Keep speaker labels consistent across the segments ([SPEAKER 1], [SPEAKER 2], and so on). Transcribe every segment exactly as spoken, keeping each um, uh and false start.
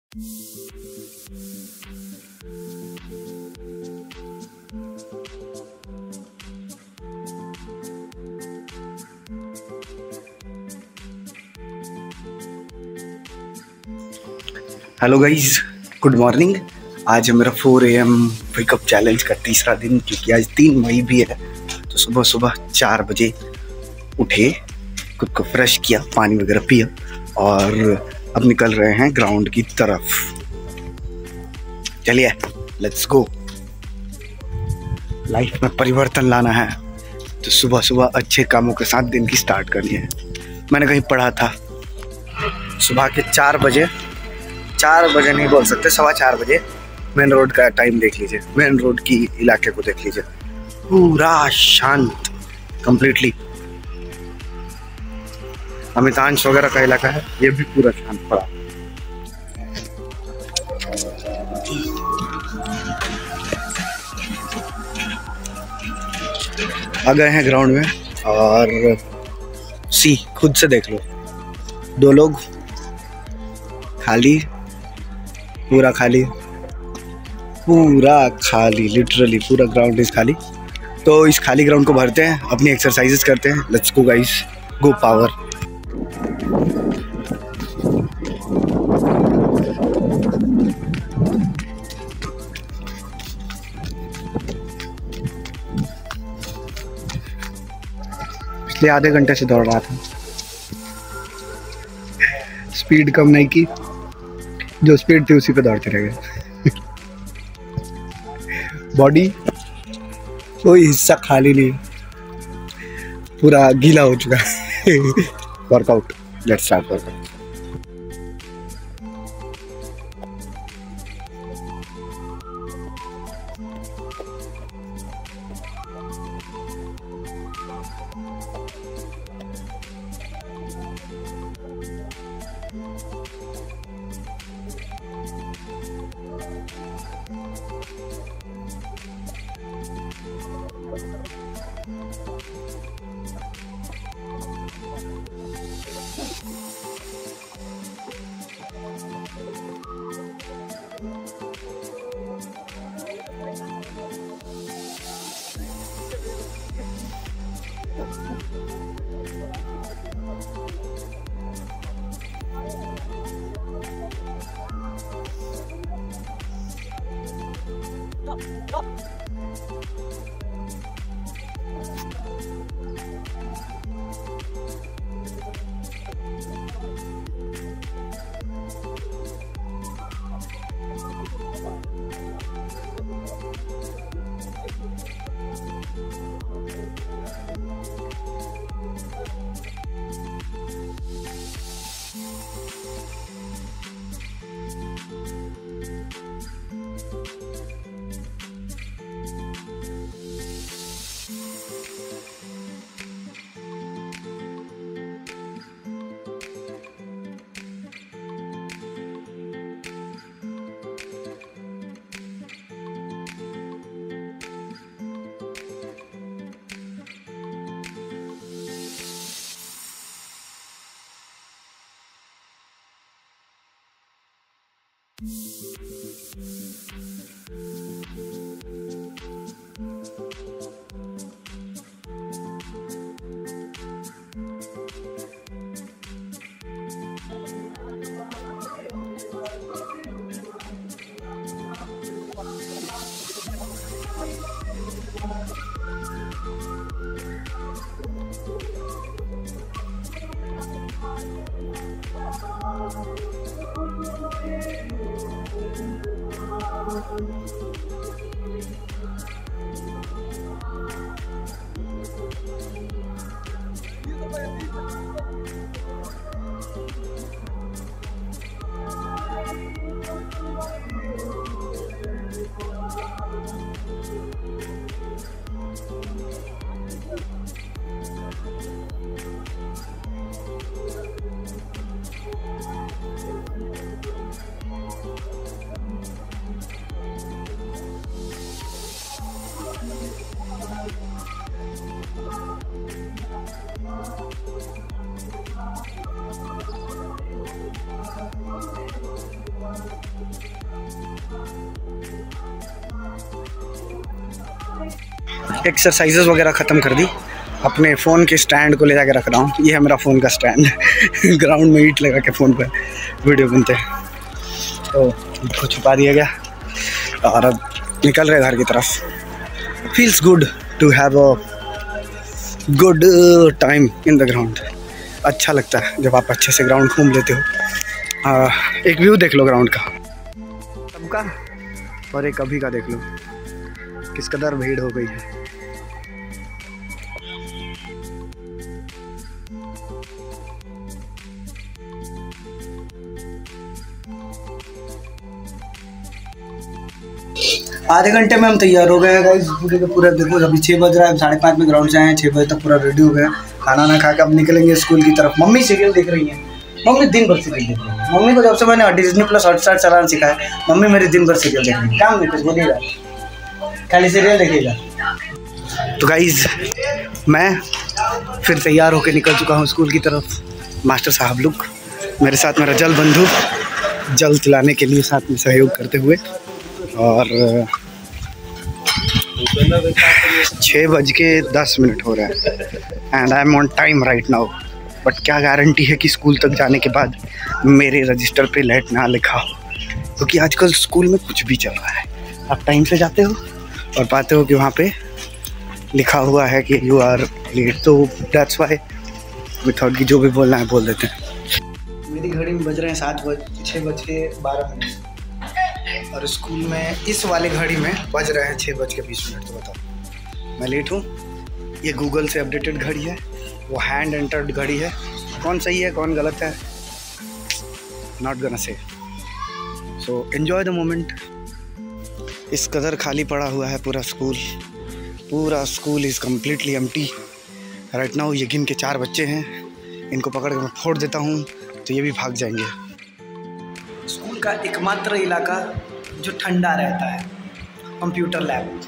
[SPEAKER 1] Hello guys, good morning. आज है मेरा four A M wake up challenge का तीसरा दिन, क्योंकि आज तीन मई भी है। तो सुबह सुबह चार बजे उठे, खुद को फ्रेश किया, पानी वगैरह पिया और अब निकल रहे हैं ग्राउंड की तरफ। चलिए लेट्स गो। लाइफ में परिवर्तन लाना है तो सुबह सुबह अच्छे कामों के साथ दिन की स्टार्ट करनी है। मैंने कहीं पढ़ा था सुबह के चार बजे चार बजे नहीं बोल सकते, सवा चार बजे मेन रोड का टाइम देख लीजिए, मेन रोड की इलाके को देख लीजिए, पूरा शांत कंप्लीटली। अमितांश वगैरह का इलाका है, ये भी पूरा शांत पड़ा। आ गए हैं ग्राउंड में और सी खुद से देख लो, दो लोग, खाली, पूरा खाली, पूरा खाली, लिटरली पूरा ग्राउंड इज खाली। तो इस खाली ग्राउंड को भरते हैं, अपनी एक्सरसाइजेस करते हैं। Let's go guys, go power. पिछले आधे घंटे से दौड़ रहा था, स्पीड कम नहीं की, जो स्पीड थी उसी पे दौड़ते रह गए। बॉडी कोई हिस्सा खाली नहीं, पूरा गीला हो चुका है। Workout, let's start workout. Exercises वगैरह ख़त्म कर दी, अपने फ़ोन के स्टैंड को ले जाके रख रहा हूँ। ये है मेरा फ़ोन का स्टैंड ग्राउंड में ईंट लगा के फ़ोन पर वीडियो बनते हैं, तो इसको छुपा दिया गया और अब निकल रहे घर की तरफ। Feels good to have a good time in the ground. अच्छा लगता है जब आप अच्छे से ग्राउंड घूम लेते हो। आ, एक व्यू देख लो ग्राउंड का सबका, और एक अभी का देख लो किस कदर भीड़ हो गई है। आधे घंटे में हम तैयार हो गए हैं गाइस, पूरे के पूरे। देखो अभी छः बज रहा है, साढ़े पाँच में ग्राउंड से आए हैं, छः बजे तक पूरा रेडी हो गया। खाना ना खा के अब निकलेंगे स्कूल की तरफ। मम्मी सीरियल देख रही है, मम्मी दिन भर सीरियल देख रही है। मम्मी को जब से मैंने डिज्नी प्लस हॉटस्टार चलाना सिखाया, मम्मी मेरी दिन भर सीरियल देख रही है। क्या मम्मी कुछ बोलिएगा, खाली सीरियल देखिएगा। तो गाइज मैं फिर तैयार होकर निकल चुका हूँ स्कूल की तरफ। मास्टर साहब लोग मेरे साथ, मेरा जल बंधु जल चलाने के लिए साथ में सहयोग करते हुए। और छः बज के दस मिनट हो रहा है and I am on time right now. But क्या गारंटी है कि स्कूल तक जाने के बाद मेरे रजिस्टर पे लेट ना लिखा हो, क्योंकि तो आजकल स्कूल में कुछ भी चल रहा है। आप टाइम से जाते हो और पाते हो कि वहाँ पे लिखा हुआ है कि यू आर लेट, तो दैट्स वाई वी थॉट कि जो भी बोलना है बोल देते हैं। मेरी घड़ी में बज रहे हैं सात बज छः बज के बारह मिनट और स्कूल में इस वाले घड़ी में बज रहे हैं छः बज के बीस मिनट। तो बताओ मैं लेट हूँ। ये गूगल से अपडेटेड घड़ी है, वो हैंड एंटर्ड घड़ी है। कौन सही है कौन गलत है, not gonna say. So enjoy the moment. इस कदर खाली पड़ा हुआ है पूरा स्कूल, पूरा school is completely empty right now. ये गिन के चार बच्चे हैं, इनको पकड़ के मैं फोड़ देता हूँ तो ये भी भाग जाएंगे। स्कूल का एकमात्र इलाका जो ठंडा रहता है, कंप्यूटर लैब।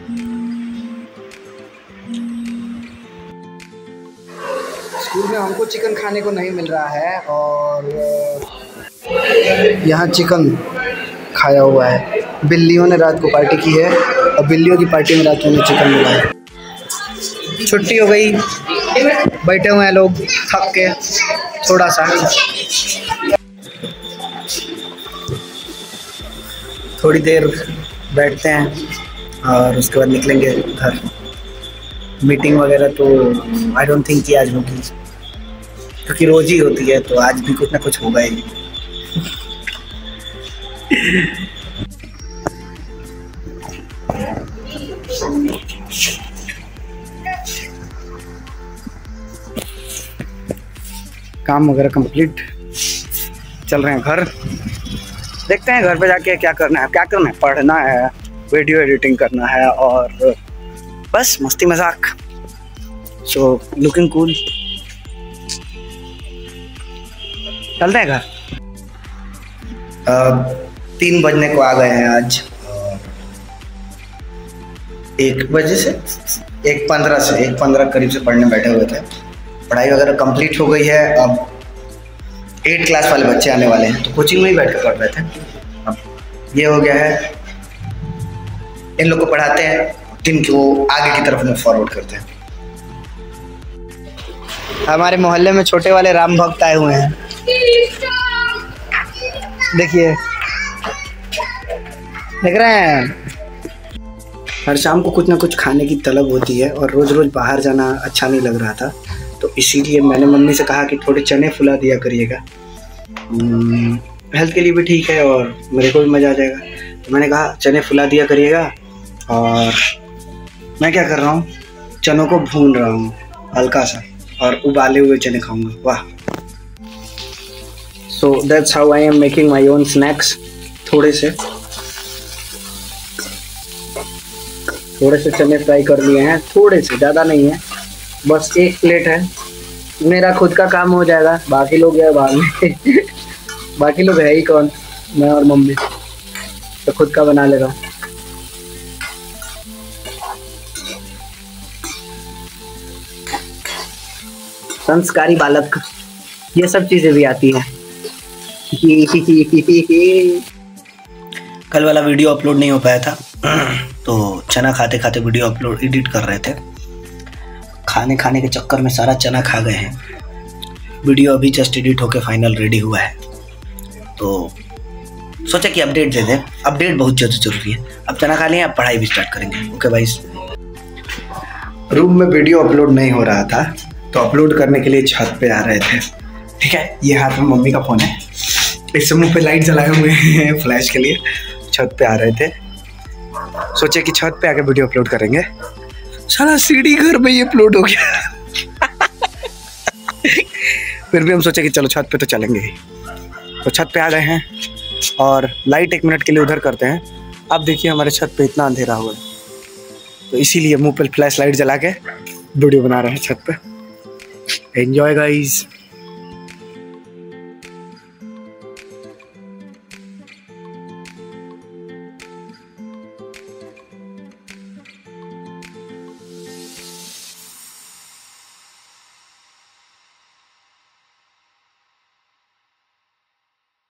[SPEAKER 1] स्कूल में हमको चिकन खाने को नहीं मिल रहा है और यहाँ चिकन खाया हुआ है। बिल्लियों ने रात को पार्टी की है और बिल्लियों की पार्टी में रात में चिकन मिला है। छुट्टी हो गई, बैठे हुए हैं लोग थक के थोड़ा सा। थोड़ी देर बैठते हैं और उसके बाद निकलेंगे घर। मीटिंग वगैरह तो आई डोंट थिंक कि आज होगी, क्योंकि रोज़ ही होती है, तो आज भी कुछ ना कुछ होगा ही। काम वगैरह कंप्लीट, चल रहे हैं घर। देखते हैं घर पे जाके क्या करना है। क्या करना है, पढ़ना है, वीडियो एडिटिंग करना है और बस मस्ती मजाक। So looking cool. चलते हैं घर। तीन बजने को आ गए हैं आज। एक बजे से एक पंद्रह से एक पंद्रह करीब से पढ़ने बैठे हुए थे। पढ़ाई वगैरह कंप्लीट हो गई है। अब एट क्लास वाले बच्चे आने वाले हैं, तो कोचिंग में ही बैठ कर पढ़ रहे थे। अब ये हो गया है, इन लोग को पढ़ाते हैं, टीम को आगे की तरफ में फॉरवर्ड करते हैं। हमारे मोहल्ले में छोटे वाले राम भक्त आए हुए हैं, देखिए, देख रहे हैं। हर शाम को कुछ ना कुछ खाने की तलब होती है और रोज़ रोज़ बाहर जाना अच्छा नहीं लग रहा था, तो इसीलिए मैंने मम्मी से कहा कि थोड़े चने फुला दिया करिएगा, हेल्थ के लिए भी ठीक है और मेरे को भी मज़ा आ जाएगा। तो मैंने कहा चने फुला दिया करिएगा। और मैं क्या कर रहा हूँ, चनों को भून रहा हूँ हल्का सा और उबाले हुए चने खाऊंगा। वाह। So that's how I am making my own snacks. थोड़े से थोड़े से चने फ्राई कर लिए हैं, थोड़े से, ज़्यादा नहीं है, बस एक प्लेट है। मेरा खुद का काम हो जाएगा, बाकी लोग है बाहर में बाकी लोग है ही कौन, मैं और मम्मी, तो खुद का बना लेगा। संस्कारी बालक, ये सब चीज़ें भी आती हैं। कल वाला वीडियो अपलोड नहीं हो पाया था, तो चना खाते खाते वीडियो अपलोड एडिट कर रहे थे। खाने खाने के चक्कर में सारा चना खा गए हैं। वीडियो अभी जस्ट एडिट होके फाइनल रेडी हुआ है, तो सोचा कि अपडेट दे दें। अपडेट बहुत ज़्यादा जरूरी है। अब चना खा लें, अब पढ़ाई भी स्टार्ट करेंगे। ओके भाई। रूम में वीडियो अपलोड नहीं हो रहा था, तो अपलोड करने के लिए छत पे आ रहे थे। ठीक है, ये हाथ में मम्मी का फ़ोन है, इस मुंह पे लाइट जलाए हुए हैं फ्लैश के लिए। छत पे आ रहे थे, सोचे कि छत पे आके वीडियो अपलोड करेंगे। साला सीढ़ी घर में ये अपलोड हो गया। फिर भी हम सोचे कि चलो छत पे तो चलेंगे ही, तो छत पे आ गए हैं और लाइट एक मिनट के लिए उधर करते हैं। अब देखिए हमारे छत पे इतना अंधेरा हुआ है, तो इसीलिए मुंह पे फ्लैश लाइट जला के वीडियो बना रहे हैं छत पे। Enjoy guys.